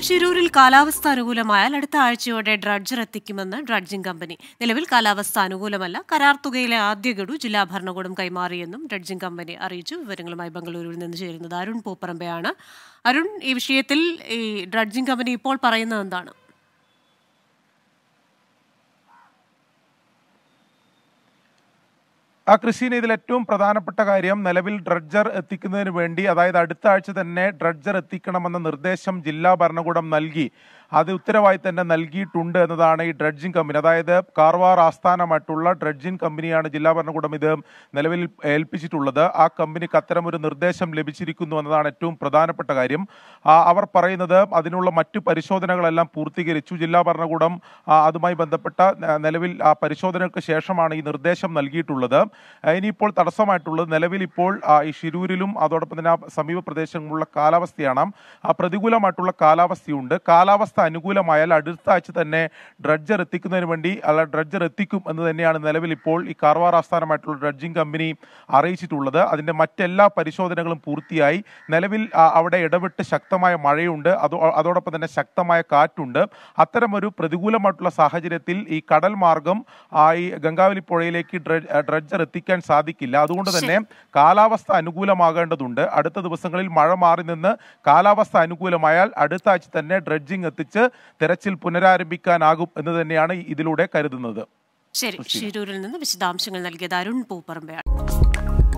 ഷിരൂരിൽ കാലാവസ്ഥ അനുകൂലമായാൽ അടുത്ത ആഴ്ചയോടെ ഡ്രഡ്ജർ എത്തിക്കുമെന്ന് ഡ്രഡ്ജിംഗ് കമ്പനി. നിലവിൽ കാലാവസ്ഥ അനുകൂലമല്ല. കരാർ തുകയിലെ ആദ്യ ഗഡു ജില്ലാ ഭരണകൂടം കൈമാറിയെന്നും ഡ്രഡ്ജിംഗ് കമ്പനി അറിയിച്ചു. വിവരങ്ങളുമായി ബംഗളൂരുവിൽ നിന്ന് ചേരുന്നത് അരുൺ പൂപ്പറമ്പയാണ്. അരുൺ, ഈ വിഷയത്തിൽ ഈ ഡ്രഡ്ജിംഗ് കമ്പനി ഇപ്പോൾ പറയുന്നത് എന്താണ്? ക്രിസ്റ്റീന, ഇതിൽ ഏറ്റവും പ്രധാനപ്പെട്ട കാര്യം നിലവിൽ ഡ്രഡ്ജർ എത്തിക്കുന്നതിന് വേണ്ടി, അതായത് അടുത്ത ആഴ്ച തന്നെ ഡ്രഡ്ജർ എത്തിക്കണമെന്ന നിർദ്ദേശം ജില്ലാ ഭരണകൂടം നൽകി. അത് ഉത്തരവായി തന്നെ നൽകിയിട്ടുണ്ട് എന്നതാണ് ഈ ഡ്രഡ്ജിംഗ് കമ്പനി, അതായത് കാർവാർ ആസ്ഥാനമായിട്ടുള്ള ഡ്രഡ്ജിംഗ് കമ്പനിയാണ് ജില്ലാ ഭരണകൂടം ഇത് നിലവിൽ ഏൽപ്പിച്ചിട്ടുള്ളത്. ആ കമ്പനിക്ക് അത്തരമൊരു നിർദ്ദേശം ലഭിച്ചിരിക്കുന്നു എന്നതാണ് ഏറ്റവും പ്രധാനപ്പെട്ട കാര്യം. അവർ പറയുന്നത് അതിനുള്ള മറ്റു പരിശോധനകളെല്ലാം പൂർത്തീകരിച്ചു. ജില്ലാ ഭരണകൂടം അതുമായി ബന്ധപ്പെട്ട നിലവിൽ ആ പരിശോധനകൾക്ക് ശേഷമാണ് ഈ നിർദ്ദേശം നൽകിയിട്ടുള്ളത്. ഇനിയിപ്പോൾ തടസ്സമായിട്ടുള്ളത് നിലവിൽ ഇപ്പോൾ ഈ ഷിരൂരിലും അതോടൊപ്പം തന്നെ സമീപ പ്രദേശങ്ങളിലുള്ള കാലാവസ്ഥയാണ്. പ്രതികൂലമായിട്ടുള്ള കാലാവസ്ഥയുണ്ട്. കാലാവസ്ഥ അനുകൂലമായാൽ അടുത്ത ആഴ്ച തന്നെ ഡ്രഡ്ജർ എത്തിക്കുന്നതിന് വേണ്ടി ഡ്രഡ്ജർ എത്തിക്കും എന്ന് തന്നെയാണ് നിലവിൽ ഇപ്പോൾ ഈ കാർവാർ ആസ്ഥാനമായിട്ടുള്ള ഡ്രഡ്ജിംഗ് കമ്പനി അറിയിച്ചിട്ടുള്ളത്. അതിന്റെ മറ്റെല്ലാ പരിശോധനകളും പൂർത്തിയായി. നിലവിൽ അവിടെ ഇടവിട്ട് ശക്തമായ മഴയുണ്ട്, അതോടൊപ്പം തന്നെ ശക്തമായ കാറ്റുണ്ട്. അത്തരമൊരു പ്രതികൂലമായിട്ടുള്ള സാഹചര്യത്തിൽ ഈ കടൽ മാർഗം ഈ ഗംഗാവലി പുഴയിലേക്ക് ഡ്രഡ്ജർ എത്തിക്കാൻ സാധിക്കില്ല. അതുകൊണ്ട് തന്നെ കാലാവസ്ഥ അനുകൂലമാകേണ്ടതുണ്ട്. അടുത്ത ദിവസങ്ങളിൽ മഴ മാറി നിന്ന് കാലാവസ്ഥ അനുകൂലമായാൽ അടുത്ത ആഴ്ച തന്നെ ഡ്രഡ്ജിംഗ് എത്തിച്ച് തെരച്ചിൽ പുനരാരംഭിക്കാനാകും എന്ന് തന്നെയാണ് ഇതിലൂടെ കരുതുന്നത്. ശരി, ഷിരൂരിൽ നിന്ന് വിശദാംശങ്ങൾ നൽകിയത് അരുൺ പൂപ്പറമ്പയാണ്.